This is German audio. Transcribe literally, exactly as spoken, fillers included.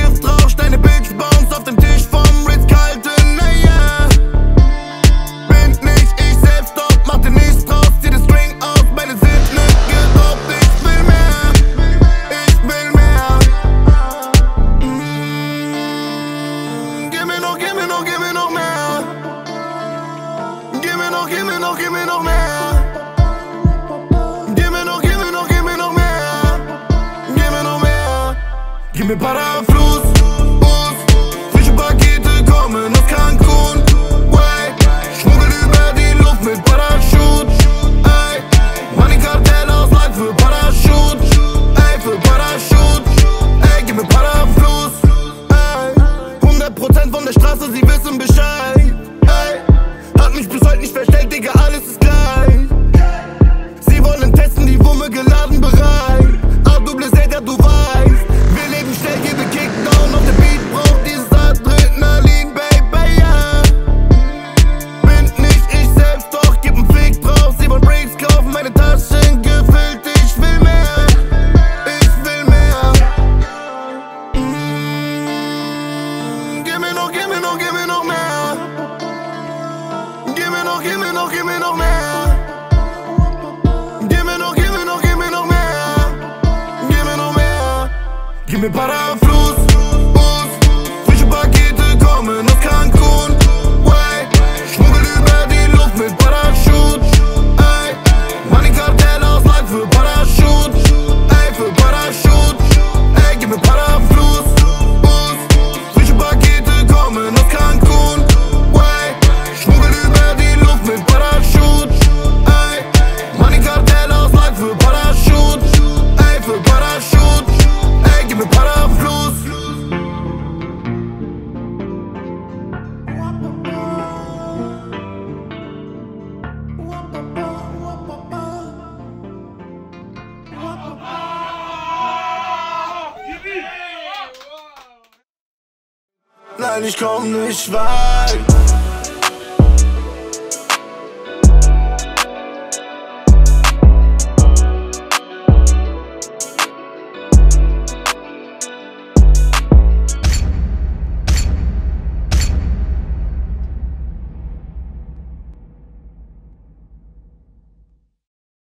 Gift raucht, deine Bitch bounce auf dem Tisch vom Ritz-Carlton, naja. Bin nicht ich selbst, doch mach dir nichts draus, zieh das String aus, meine sind nicht geraubt, ich will mehr, ich will mehr. Mm, gib mir noch, gib mir noch, gib mir noch mehr. Gib mir noch, gib mir noch, gib mir noch mehr. Gib mir noch, gib mir noch, gib mir noch mehr. Gib mir noch mehr. Gib mir Paraflus, Bus, frische Pakete kommen aus Cancun. Way, schmuggel über die Luft mit Parachute. Ey, Money Cartel aus Leid für Parachute. Ey, für Parachute. Ey, gib mir Paraflus. Ey, hundert Prozent von der Straße, sie wissen Bescheid. Ey, hat mich bis heute nicht verstellt, Digga, alles ist gleich. Sie wollen testen, die Wumme geladen bereit. A double Z, ja du weißt. Wir leben schnell, gebe Kickdown auf der Beat, braucht dieses Adrenalin, Baby, yeah. Bin nicht ich selbst, doch gib n Fick drauf. Sie wollen Breaks kaufen, meine Taschen gefüllt, ich will mehr. Ich will mehr. Mm, gib mir noch, gib mir noch, gib mir noch mehr. Gib mir noch, gib mir noch, gib mir noch mehr. Gib mir noch, gib mir noch, gib mir noch mehr. Gib mir noch mehr. Gib mir Paraflus, Bus, frische Pakete kommen aus Cancun. Way, schmuggel über die Luft mit Parachute. Ey, Money Cartel aus Leid für Parachute. Ey, für Parachute. Ey, gib mir Paraflus, Bus, frische Pakete kommen aus Cancun. Way, schmuggel über die Luft mit Parachute. Ey, Money Cartel aus Leid für Parachute. Ey, für Parachute. Ey, gib mir Paraflus. Nein, ich komm nicht weit.